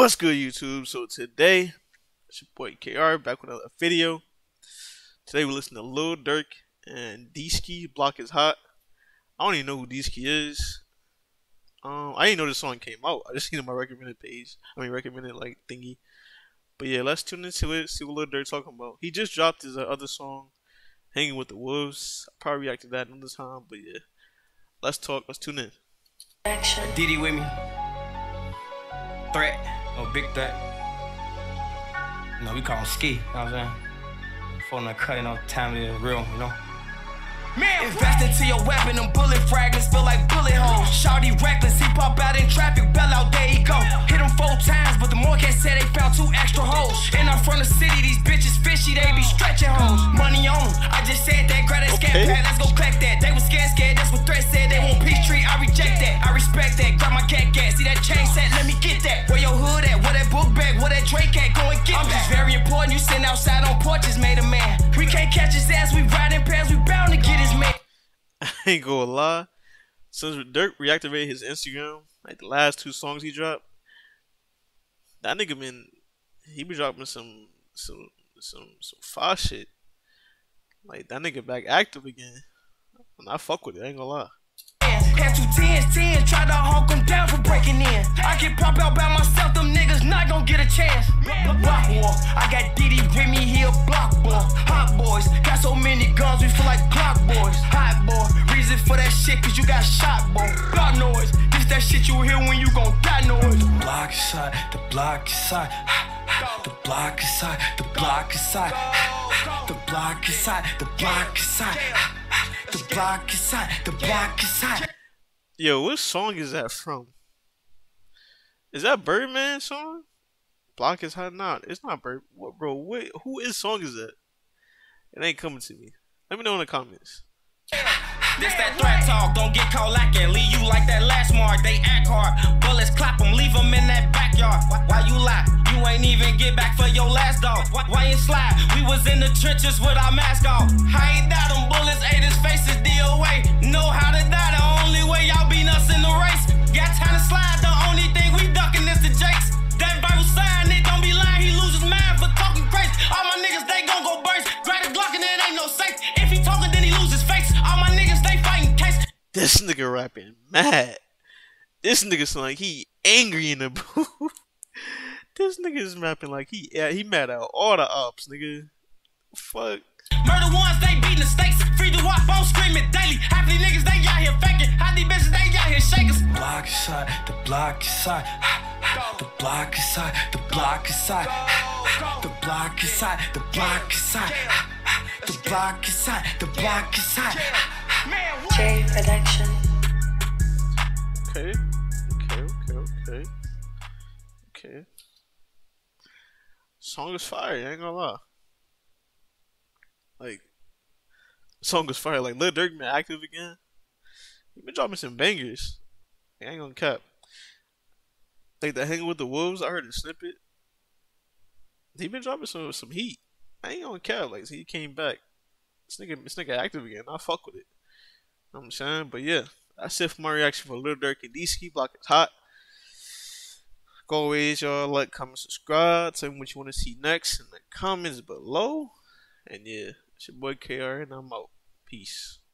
What's good, YouTube? So today, it's your boy KaayR back with another video. Today we listen to Lil Durk and Deeski. Block is hot. I don't even know who Deeski is. I didn't know this song came out. I just seen it on my recommended page. Recommended like thingy. But yeah, let's tune into it. See what Lil Durk talking about. He just dropped his other song, "Hanging with the Wolves." I'll probably react to that another time. But yeah, let's talk. Let's tune in. Diddy with me. Threat. No big threat. You know, we call him Ski. You know what I'm saying? For no cutting, no time is real, you know? Man, invest into your weapon, them bullet fragments feel like bullet holes. Shawty reckless, he pop out in traffic, bell out, there he go. Hit him 4 times, but the Morgan said they found 2 extra holes. And I'm from the city, these bitches fishy, they be stretching hoes. Money on them, I just said that, grab that scat pad, let's go collect that. They was scared, that's what Threat said, they want peace tree, I reject that. I respect that, grab my cat, see that chain set, let me get that. Where your hood at, where that book bag, where that Drake at, go and get I'm just very important, you sitting outside on porches, made a man. We can't catch his ass, we riding past, we bound to get his man. I ain't gonna lie. Since Durk reactivated his Instagram, like the last 2 songs he dropped, that nigga he be dropping some fire shit. Like that nigga back active again. And I fuck with it, I ain't gonna lie. Had 2 10s, tried to hawk them down for breaking in. I can pop out by myself, them niggas not gonna get a chance. Block war, I got Diddy with me, he a block boy. Hot boys, got so many guns, we feel like Glock boys. Hot boy, reason for that shit, cause you got shot, boy. Block noise, this that shit you hear when you gon' die noise. The block is hot, the block is hot. The block is hot, the block is hot. The block is hot, the block is hot. The block is hot, the block is hot. Yo, what song is that from? Is that Birdman song? Block is hot? Nah, it's not Bird. What, bro? Wait, whose song is that? It ain't coming to me. Let me know in the comments. This that threat talk, don't get caught lacking. Leave you like that last mark, they act hard. Bullets clap them, leave them in that backyard. Why you lie? You ain't even get back for your last dog. Why you slide? We was in the trenches with our mask off. I ain't die, them bullets ate his face, is DOA. Know how to die, the only way y'all beat us in the race. Got time to slide, the only thing we ducking is the jakes. That Bible sign, it don't be lying, he loses mind for talking crazy. All my niggas, they gon' go burst. Grab the Glock and it ain't no safe. If he talking, then he lose his face. All my niggas, they fighting case. This nigga rapping mad. This nigga sound like he angry in the booth. This nigga is rapping like he mad at all the ops, nigga. Fuck. Murder ones, they beating the stakes. Free to walk, bone screaming daily. Half these niggas, they out here faking. Half these bitches, they out here shakers. The block is hot, the block is hot. The block is hot, the block is hot. The block is hot, the block is hot. The block is hot, the block is hot. J Production. Okay. Song is fire, I ain't gonna lie. Like, song is fire. Like, Lil Durk been active again. He been dropping some bangers. I ain't gonna cap. Like, the Hanging with the Wolves, I heard a snippet. He been dropping some heat. I ain't gonna cap. Like, he came back. This nigga active again. I fuck with it. You know what I'm saying? But yeah, that's it for my reaction for Lil Durk and Deeski. Block is hot. Like always, y'all, like, comment, subscribe. Tell me what you want to see next in the comments below. And yeah, it's your boy KaayR, and I'm out. Peace.